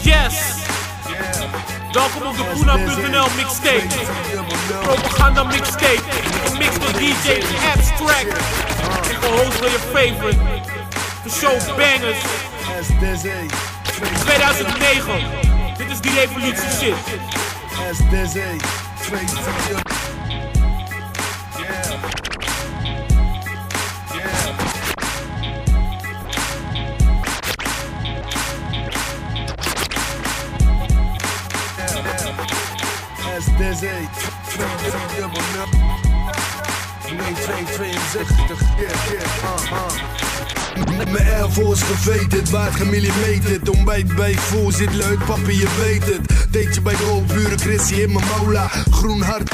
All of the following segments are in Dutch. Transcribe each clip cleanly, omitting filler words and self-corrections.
Yes! Welkom op de Puna.nl mixtape. Propaganda mixtape. Gemixed door DJ Abstract. En gehost door je favorite. De show bangers. 2009. Dit is die evolutie shit. Mijn Air Force geveterd, waard gemillimeterd. Ontbijt bij voorzit, luid papi, je weet het. Teetje bij gold, pure Chrissy in mijn mola. Groen hart.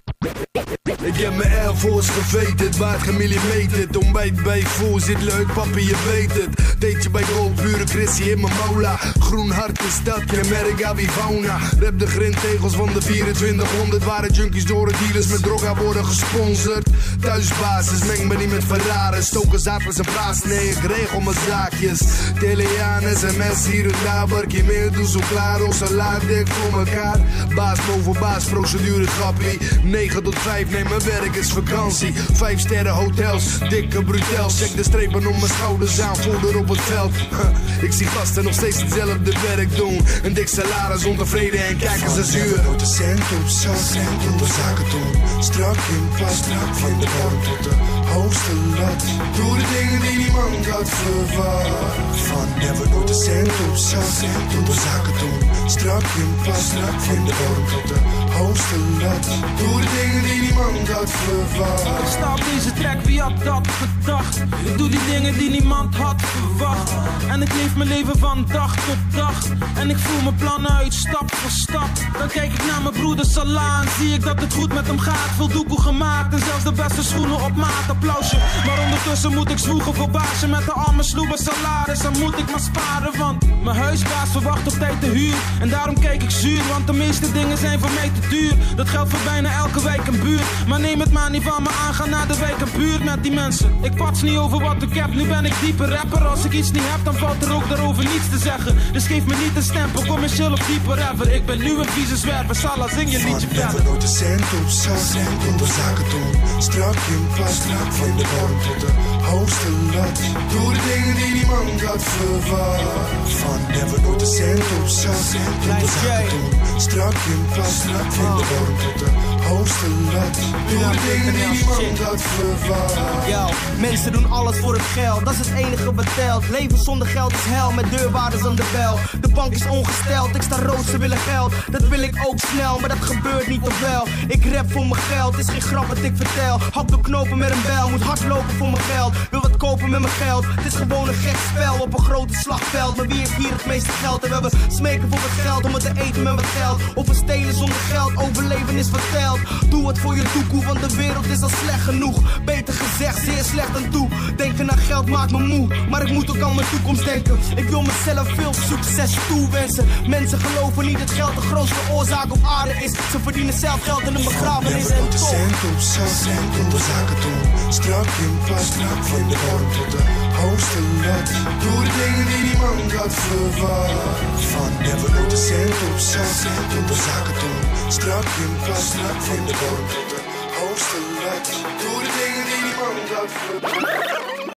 Ik heb mijn Air Force geveterd, waard gemillimeterd. Ontbijt bij voorzit, luid papi, je weet het. Teetje bij gold, pure Chrissy in mijn mola. Groen hart is dat, je merk aan wie fauna. Rep de grindtegels van de 2400. Waren junkies door de dealers met droga worden gesponsord. Thuisbasis, meng me niet met Ferraris. Stoken zapers en praat, nee ik regel mijn zaakjes. Teleaan, sms hier en daar. Barkie meer, doe zo klaar, salaat dik voor mekaar. Baas boven baas, procedure grappie. 9 tot 5, nee mijn werk is vakantie. 5 sterren hotels, dikke brutel. Check de strepen om mijn schouders aan, voerder op het veld. Ik zie gasten nog steeds hetzelfde werk doen. Een dik salaris, ontevreden en kijken ze zuur. Nooit de cent op zak, door zaken doen. Strak in pas, van de bodem tot de hoogste lat. Doe de dingen die niemand had verwacht. Van never nooit de cent op zak, door zaken doen. Strak in pas, van de bodem tot de hoogste lat. Doe de dingen die niemand had verwacht. Ik sta op deze track, wie had dat gedacht? Ik doe die dingen die niemand had verwacht. En ik leef mijn leven van dag tot dag. En ik voel mijn plannen uit, stap voor stap. Dan kijk ik naar mijn broeder Salah en zie ik dat het goed met hem gaat. Veel doekoe gemaakt en zelfs de beste schoenen op maat. Applausje, maar ondertussen moet ik zwoegen voor baasje. Met de arme sloeber salaris, dan moet ik maar sparen. Want mijn huisbaas verwacht op tijd de huur. En daarom kijk ik zuur, want de meeste dingen zijn voor mij te duur. Dat geldt voor bijna elke wijk en buurt. Maar neem het maar niet van me aan, ga naar de wijk en buurt met die mensen. Ik pats niet over wat ik heb, nu ben ik diepe rapper. Als ik iets niet heb, dan valt er ook daarover niets te zeggen. Dus geef me niet een stempel, commercieel of dieper rapper. Ik ben nu een vieze zwerver, Salah zing je liedje verder. Never nooit de cent op zak, door zaken doen. Strak in pas, van de bodem tot de hoogste lat. Doe de dingen die niemand had verwacht. Van never nooit de cent op zak, door zaken doen. Strak in pas, van de bodem tot de hoogste lat. Doe de dingen die niemand had verwacht. Yo, mensen doen alles voor het geld, dat is het enige wat telt. Leven zonder geld is hel, met deurwaarders aan de bel. De bank is ongesteld, ik sta rood, ze willen geld. Dat wil ik ook snel, maar dat gebeurt niet of wel. Ik rap voor mijn geld, is geen grap wat ik vertel. Hak door knopen met een bel, moet hard lopen voor mijn geld. Wil wat kopen met mijn geld, het is gewoon een gek spel op een grote slagveld. Maar wie heeft hier het meeste geld? En we smeken voor wat geld om het te eten met wat geld. Of we stelen zonder geld, overleven is verteld. Doe het voor je toekomst, want de wereld is al slecht genoeg. Beter gezegd, zeer slecht aan toe. Denken aan geld maakt me moe, maar ik moet ook aan mijn toekomst denken. Ik wil mezelf veel succes toewensen. Mensen geloven niet dat geld de grootste oorzaak op aarde is. Ze verdienen zelf geld in een begrafenis en toch. Cent op zak, door zaken doen. Strak in pas, van de bodem tot de hoogste lat. Doe de dingen die niemand had verwacht. Van never nooit de cent op zak, door zaken doen. Strak in pas, van de bodem tot de hoogste lat. Doe de dingen die niemand had verwacht.